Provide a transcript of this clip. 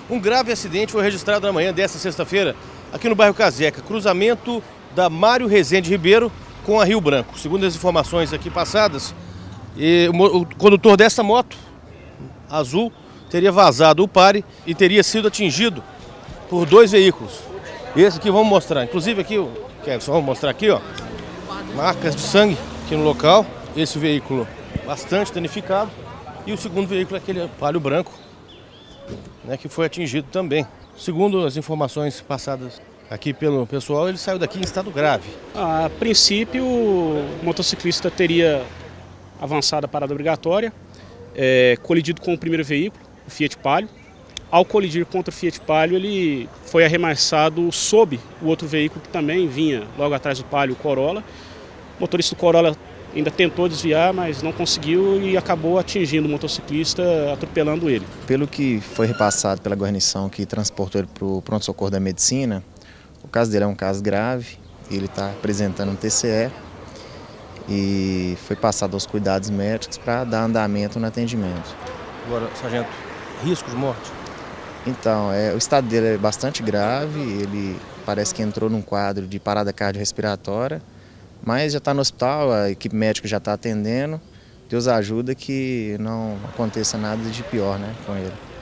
Um grave acidente foi registrado na manhã desta sexta-feira aqui no bairro Caseca, cruzamento da Mário Rezende Ribeiro com a Rio Branco. Segundo as informações aqui passadas, o condutor dessa moto azul teria vazado o pare e teria sido atingido por dois veículos. Esse aqui vamos mostrar, inclusive aqui, só vamos mostrar aqui, ó, marcas de sangue aqui no local. Esse veículo bastante danificado e o segundo veículo é aquele Palio branco, né, que foi atingido também. Segundo as informações passadas aqui pelo pessoal, ele saiu daqui em estado grave. A princípio, o motociclista teria avançado a parada obrigatória, colidido com o primeiro veículo, o Fiat Palio. Ao colidir contra o Fiat Palio, ele foi arremessado sob o outro veículo que também vinha logo atrás do Palio, o Corolla. O motorista do Corolla ainda tentou desviar, mas não conseguiu e acabou atingindo o motociclista, atropelando ele. Pelo que foi repassado pela guarnição que transportou ele para o pronto-socorro da medicina, o caso dele é um caso grave, ele está apresentando um TCE e foi passado aos cuidados médicos para dar andamento no atendimento. Agora, sargento, risco de morte? Então, o estado dele é bastante grave, ele parece que entrou num quadro de parada cardiorrespiratória, mas já está no hospital, a equipe médica já está atendendo. Deus ajuda que não aconteça nada de pior, né, com ele.